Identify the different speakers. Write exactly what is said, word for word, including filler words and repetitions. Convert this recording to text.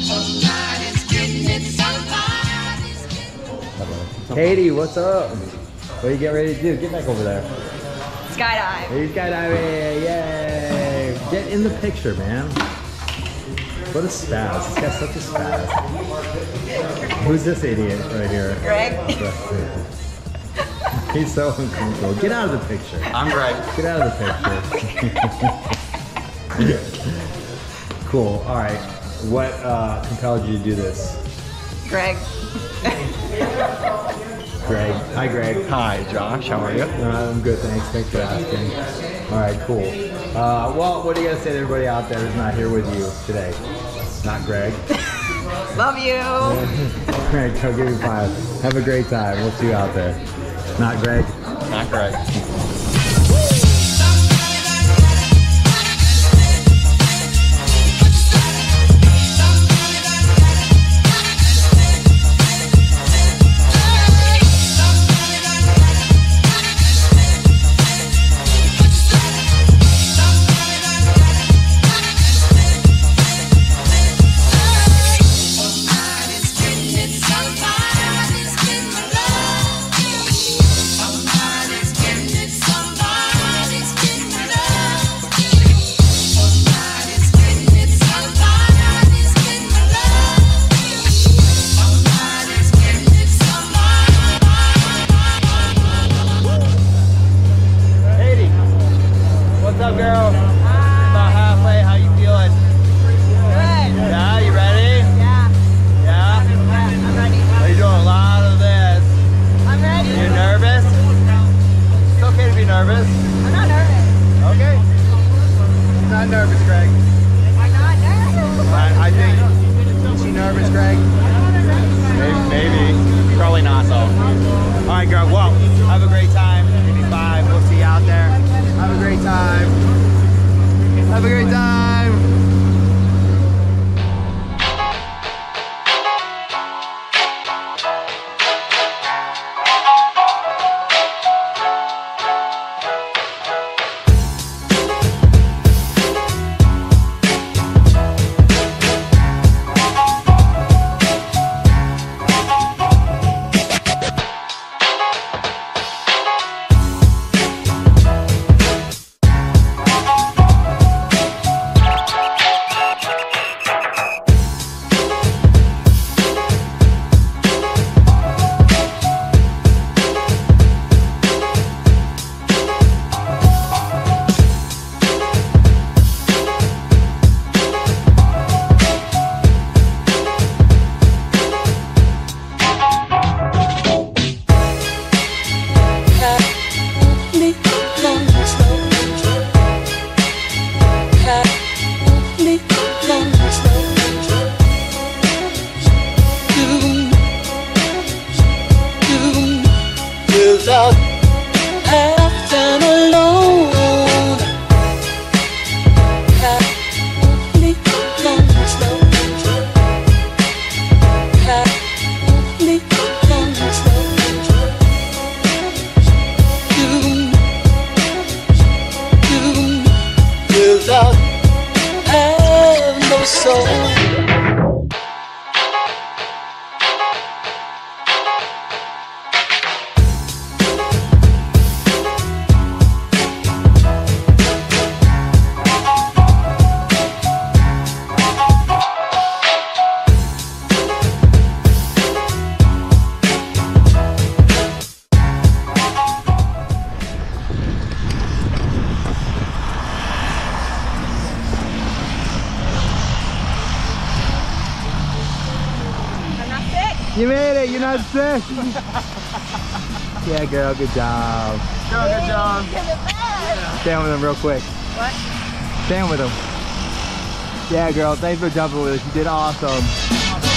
Speaker 1: Katie, what's up? What are you getting ready to do? Get back over there.
Speaker 2: Skydive.
Speaker 1: Hey, skydiving! Yay! Get in the picture, man. What a spaz. This guy's such a spaz. Who's this idiot right here?
Speaker 2: Greg.
Speaker 1: He's so uncomfortable. Get out of the picture.
Speaker 3: I'm Greg.
Speaker 1: Get out of the picture. Cool. All right. What uh, compelled you to do this?
Speaker 2: Greg.
Speaker 1: Greg. Hi, Greg.
Speaker 3: Hi, Josh. How are you?
Speaker 1: Uh, I'm good, thanks. Thanks for asking. All right, cool. Uh, well, what do you got to say to everybody out there who's not here with you today? Not Greg.
Speaker 2: Love you.
Speaker 1: Greg, go give me five. Have a great time. We'll see you out there. Not Greg.
Speaker 3: Not Greg.
Speaker 1: What's up, girl? Hi. About halfway. How you feeling?
Speaker 2: Good.
Speaker 1: Yeah, you ready?
Speaker 2: Yeah.
Speaker 1: Yeah?
Speaker 2: Yeah, I'm ready.
Speaker 1: Are you doing a lot of this?
Speaker 2: I'm ready.
Speaker 1: You nervous? It's okay to be nervous.
Speaker 2: I'm not nervous.
Speaker 1: Okay. Not nervous, Greg.
Speaker 2: I'm not nervous.
Speaker 1: I, I think. Is she nervous, Greg? Maybe. Maybe. Probably not, though. All right, girl. Well, have a great time. Give me five. We'll see you out there. Have a great time. Have a great time.
Speaker 4: Without acting alone, have me long slow, have me long slow. You, you, without have no soul.
Speaker 1: You made it. You're not sick. Yeah, girl. Good job. Girl, good job. Stand with him real quick.
Speaker 2: What?
Speaker 1: Stand with him. Yeah, girl. Thanks for jumping with us. You did awesome.